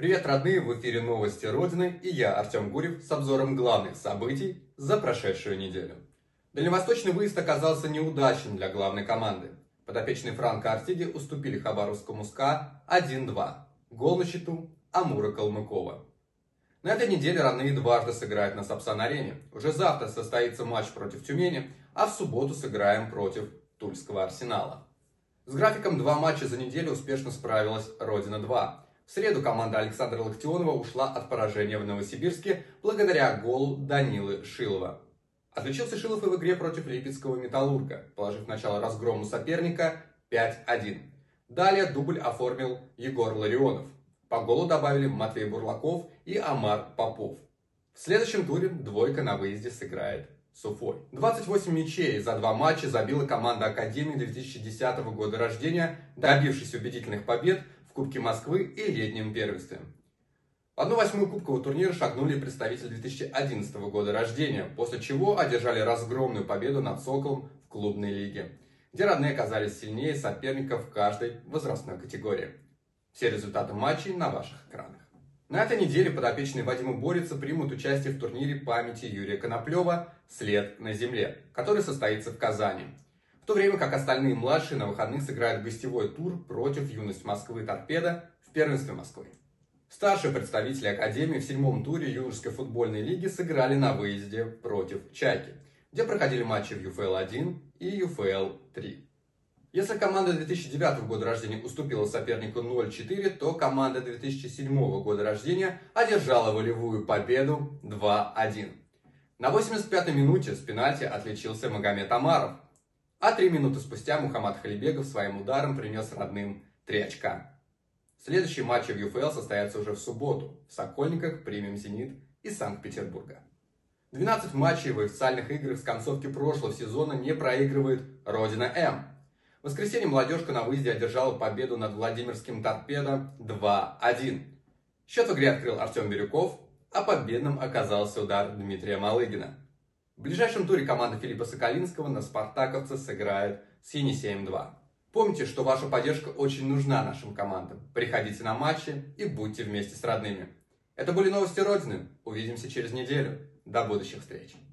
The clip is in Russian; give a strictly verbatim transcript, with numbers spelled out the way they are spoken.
Привет, родные! В эфире новости Родины и я, Артем Гурев, с обзором главных событий за прошедшую неделю. Дальневосточный выезд оказался неудачным для главной команды. Подопечные Франка Артиги уступили Хабаровскому СКА один-два. Гол на счету Амура Калмыкова. На этой неделе родные дважды сыграют на Сапсан-арене. Уже завтра состоится матч против Тюмени, а в субботу сыграем против Тульского Арсенала. С графиком два матча за неделю успешно справилась Родина-два. В среду команда Александра Локтионова ушла от поражения в Новосибирске благодаря голу Данилы Шилова. Отличился Шилов и в игре против Липецкого Металлурга, положив начало разгрому соперника пять один. Далее дубль оформил Егор Ларионов. По голу добавили Матвей Бурлаков и Амар Попов. В следующем туре двойка на выезде сыграет с Уфой. двадцать восемь мячей за два матча забила команда Академии две тысячи десятого года рождения, добившись убедительных побед в Кубке Москвы и летнем первенстве. В одну восьмую кубкового турнира шагнули представители две тысячи одиннадцатого года рождения, после чего одержали разгромную победу над Соколом в клубной лиге, где родные оказались сильнее соперников в каждой возрастной категории. Все результаты матчей на ваших экранах. На этой неделе подопечные Вадима Борица примут участие в турнире памяти Юрия Коноплева «След на земле», который состоится в Казани. В то время как остальные младшие на выходных сыграют гостевой тур против «Юность Москвы» «Торпедо» в первенстве Москвы. Старшие представители Академии в седьмом туре юношеской футбольной лиги сыграли на выезде против «Чайки», где проходили матчи в ю эф эл один и ю эф эл три. Если команда две тысячи девятого года рождения уступила сопернику ноль-четыре, то команда две тысячи седьмого года рождения одержала волевую победу два-один. На восемьдесят пятой минуте с пенальти отличился Магомед Амаров, а три минуты спустя Мухаммад Халибегов своим ударом принес родным три очка. Следующие матчи в ю эф эл состоятся уже в субботу. В Сокольниках примем «Зенит» из Санкт-Петербурга. двенадцать матчей в официальных играх с концовки прошлого сезона не проигрывает Родина-М. В воскресенье молодежка на выезде одержала победу над Владимирским «Торпедо» два-один. Счет в игре открыл Артем Бирюков, а победным оказался удар Дмитрия Малыгина. В ближайшем туре команда Филиппа Соколинского на спартаковце сыграет с Енисеем-два. Помните, что ваша поддержка очень нужна нашим командам. Приходите на матчи и будьте вместе с родными. Это были новости Родины. Увидимся через неделю. До будущих встреч.